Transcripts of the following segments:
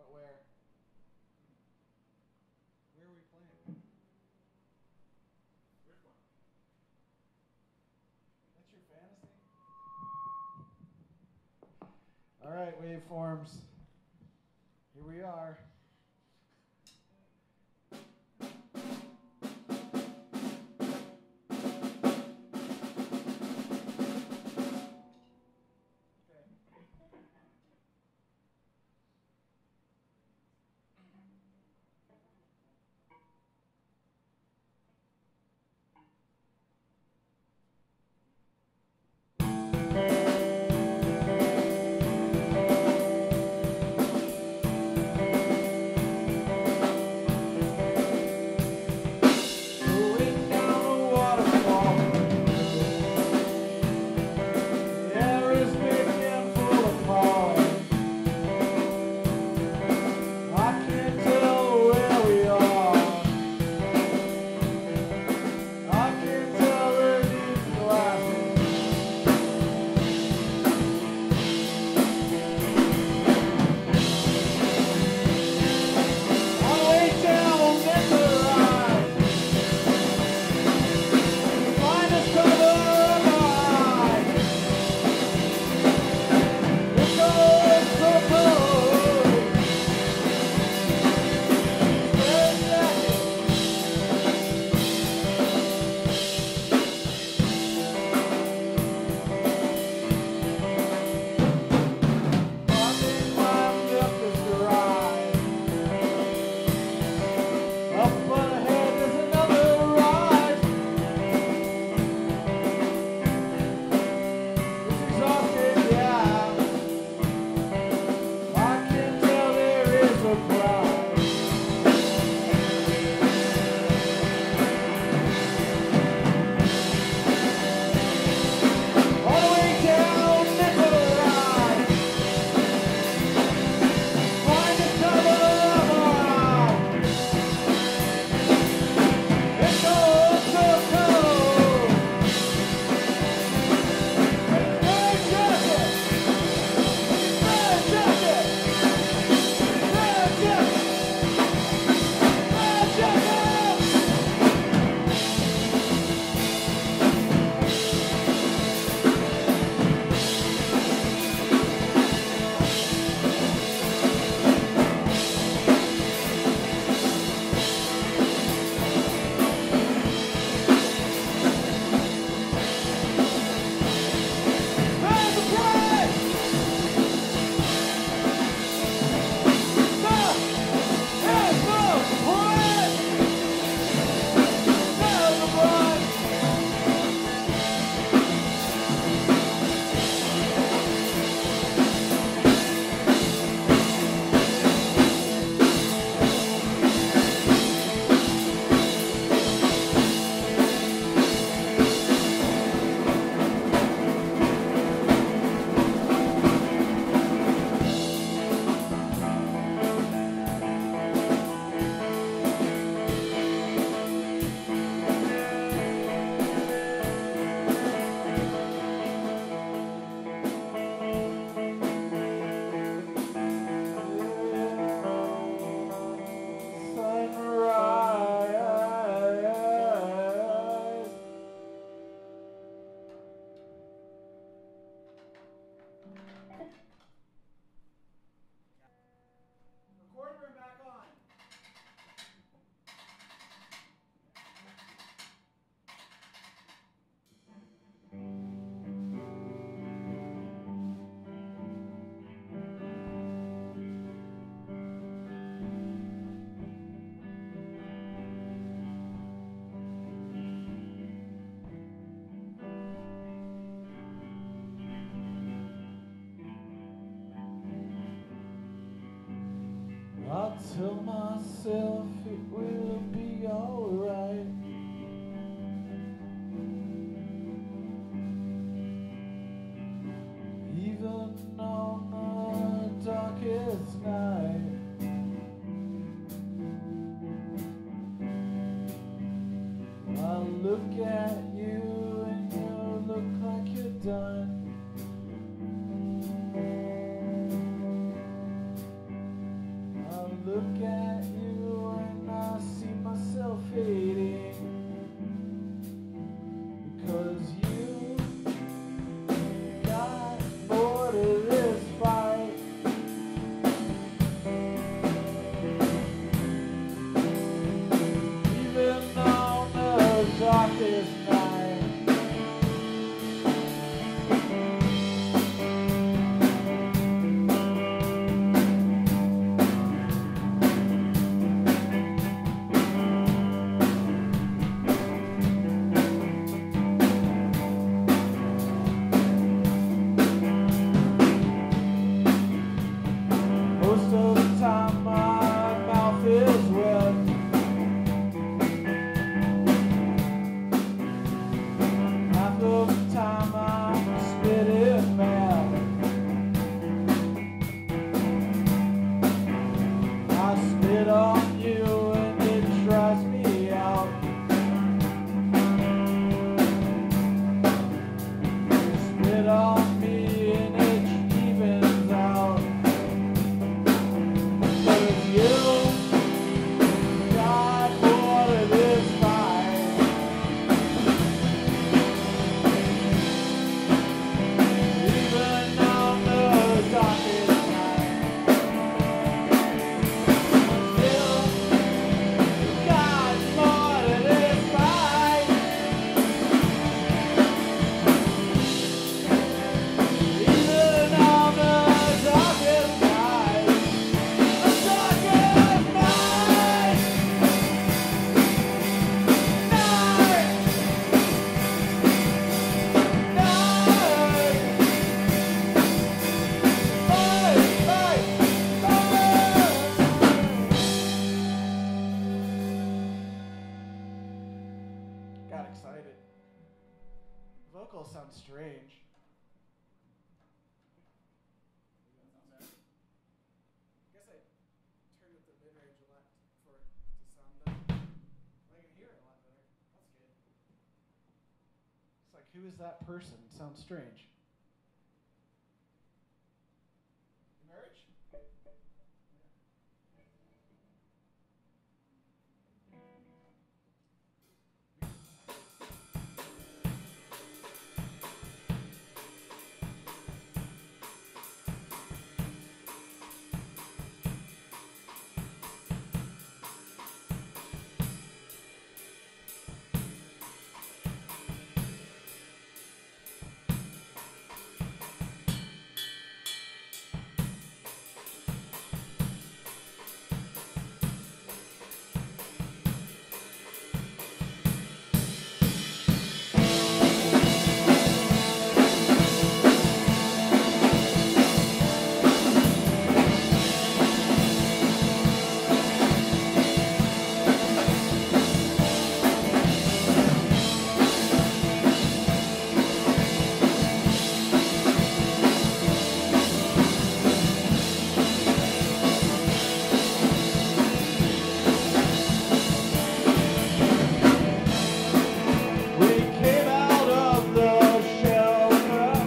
But where? Where are we playing? Which one? That's your fantasy? All right, waveforms. Here we are. I tell myself it will be alright. Even on the darkest night. I look at you and you look like you're done. look at you and I see myself hating, because you got more to this fight. Even on the darkest night. Most of the time my mouth is wet. Half of the time I'm spitting mad. I spit on you and it tries me out. You spit on me and it evens out. Cause you got more to this fight. Even on the darkest night. You got more to this fight. Even on the darkest night. The darkest night. Got excited. Vocals sound strange. I guess I turned up the mid-range a lot for it to sound better. I can hear it a lot better. That's good. It's like, who is that person? Sounds strange. Marriage? We came out of the shelter.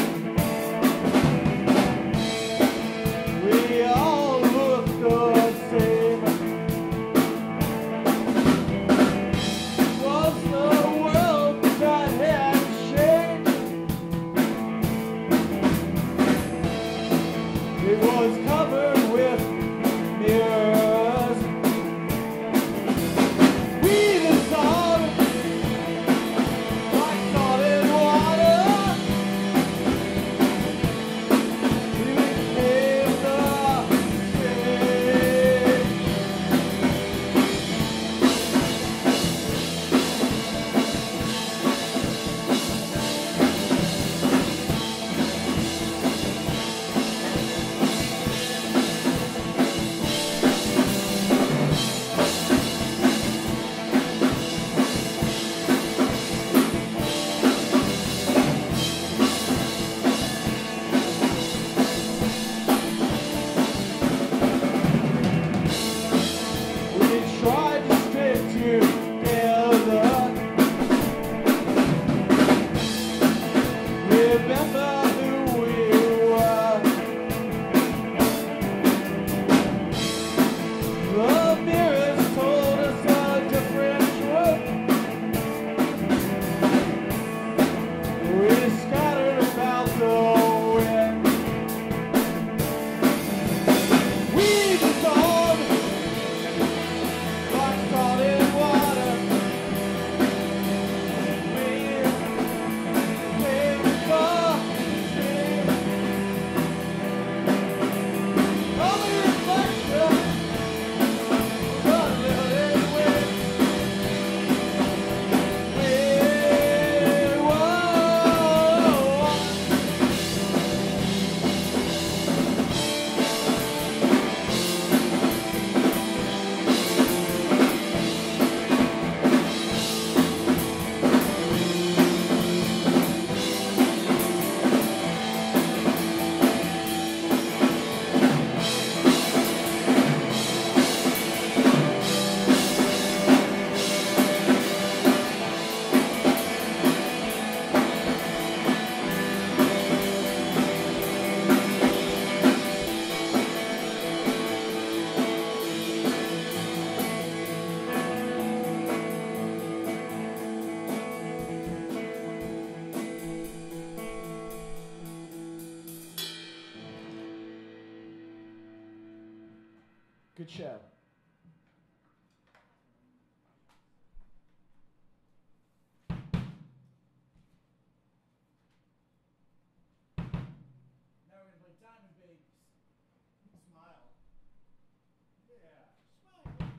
We all looked the same. Was the world that had changed? It was covered with mirrors. We dissolved like salted water. We became the same. Good show. Now we're going to play Diamond Babies. Smile. Yeah. Smile. Smile.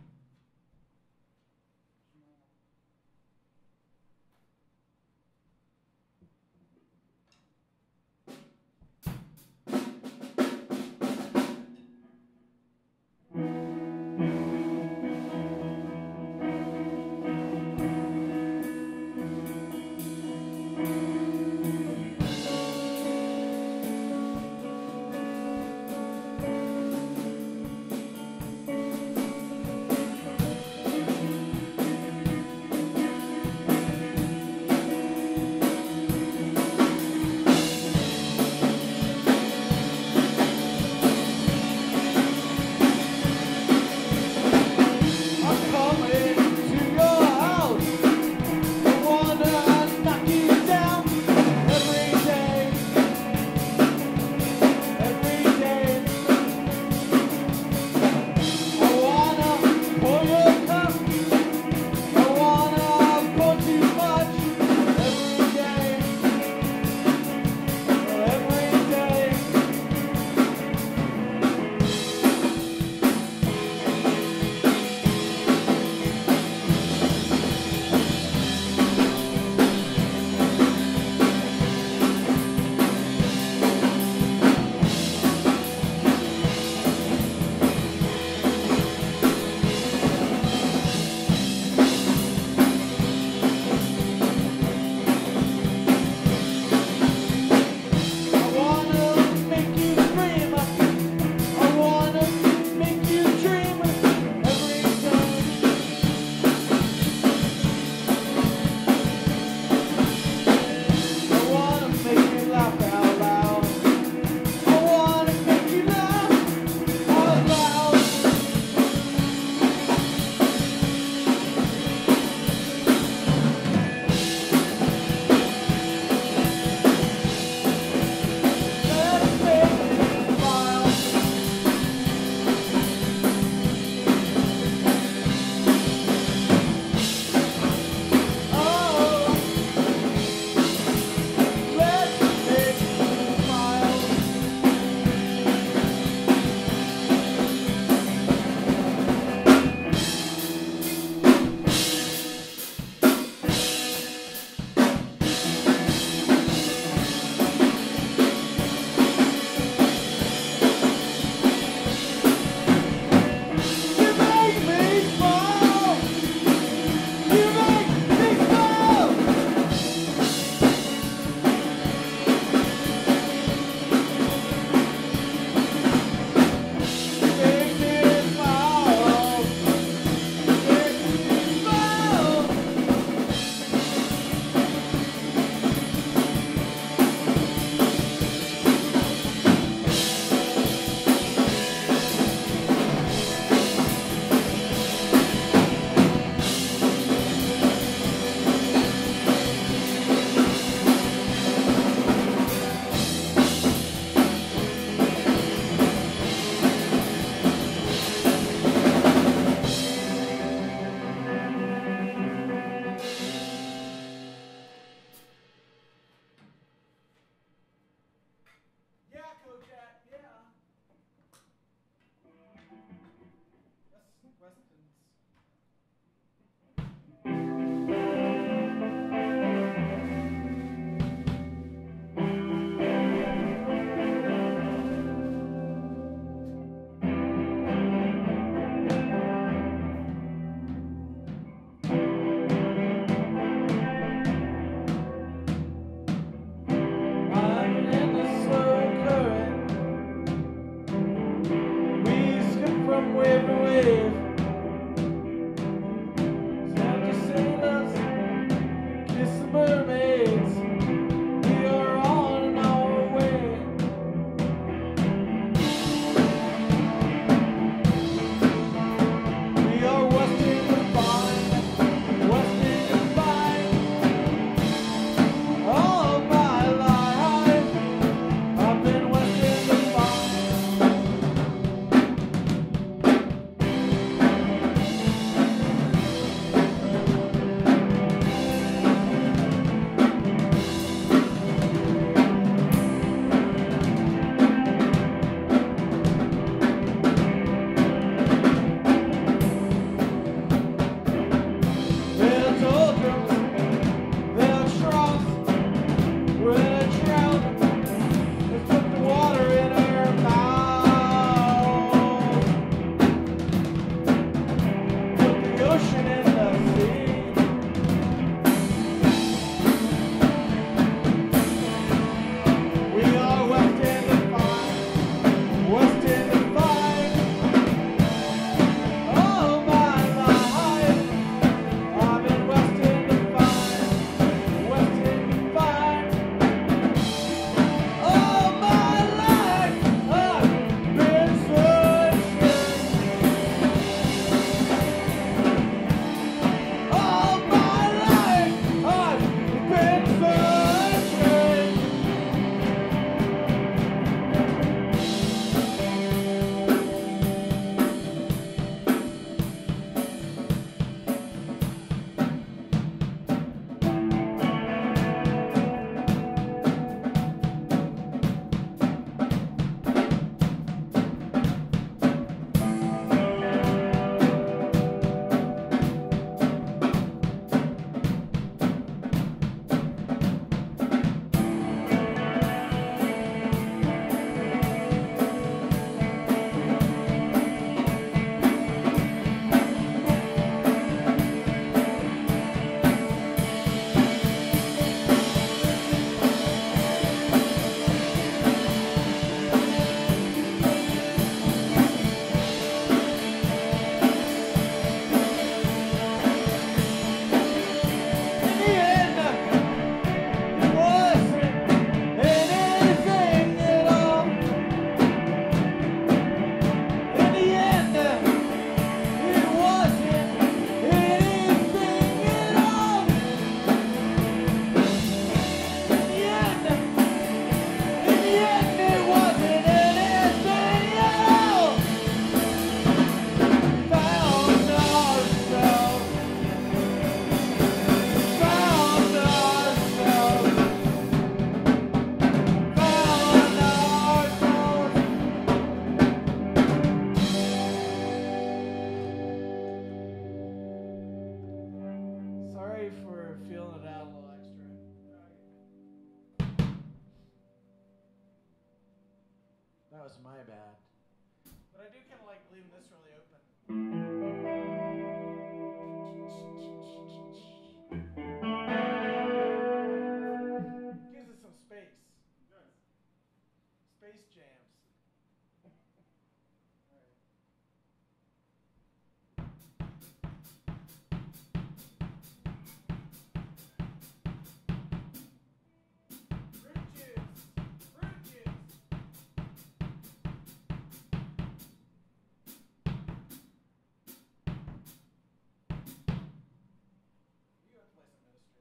That was my bad. But I do kind of like leaving this really open. Gives it some space. It does. Space jams. All right. Fruit juice. Fruit juice. You have to play some ministry.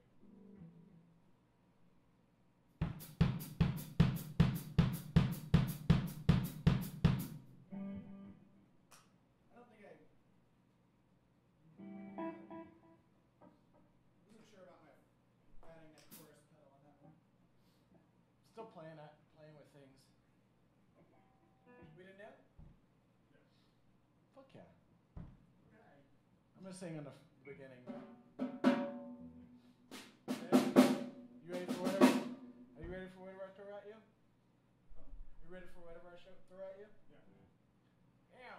I don't think I wasn't sure about my adding that chorus pedal on that one. Still playing with things. We didn't yet? Yes. Fuck yeah. Okay. I'm gonna sing in the beginning. You ready for whatever? Are you ready for whatever I throw at you? Huh? You ready for whatever I throw at you? Yeah. Ow.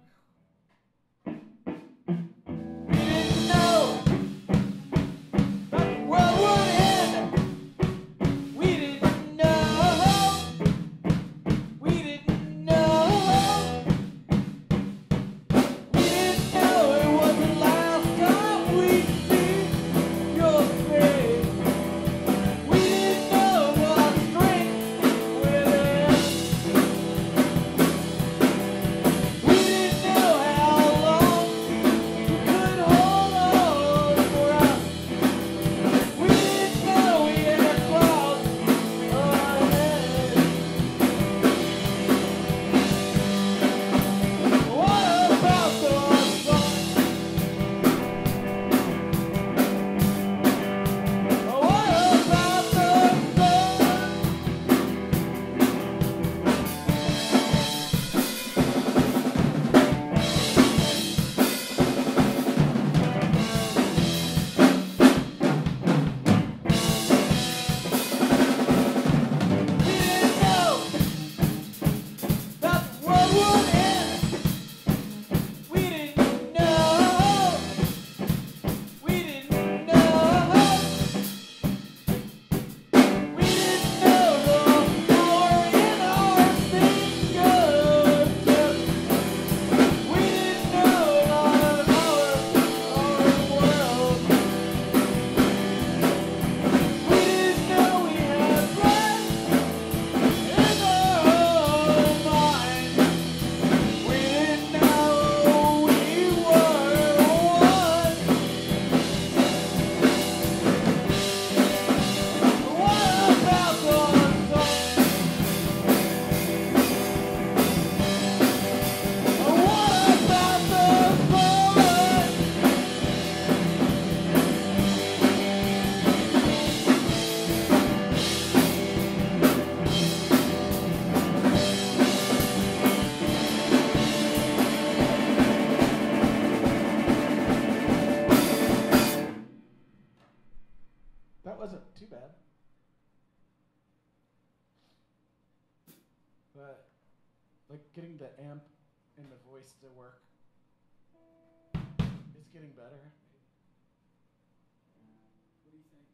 That wasn't too bad. But like getting the amp and the voice to work is getting better. What do you think?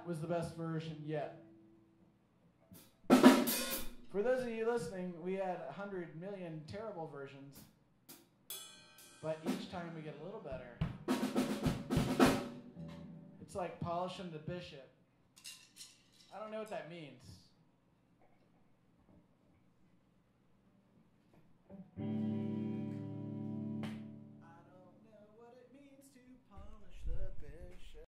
was the best version yet. For those of you listening, we had 100 million terrible versions, but each time we get a little better. It's like polishing the bishop. I don't know what that means.